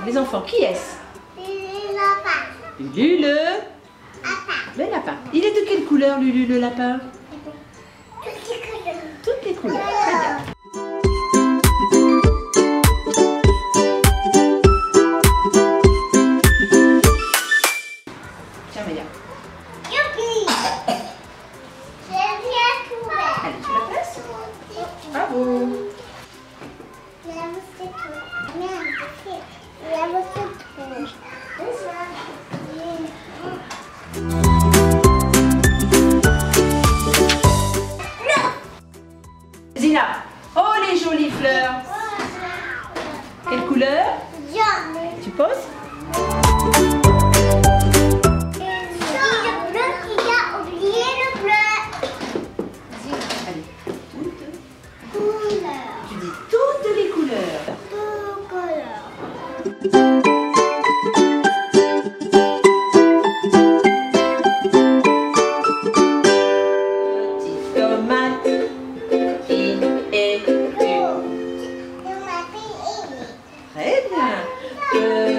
les enfants, qui est-ce? Le lapin. Lulu le lapin. Il est de quelle couleur, Lulu le lapin? Toutes les couleurs. Toutes les couleurs. Très bien. Tiens, Maya. Youpi! J'ai bien trouvé. Allez, tu la places? Bravo. Zina. Oh, les jolies fleurs. Quelle couleur? Tu poses? Allez. Tu dis toutes les couleurs. Petite tomate, il est une. Très bien.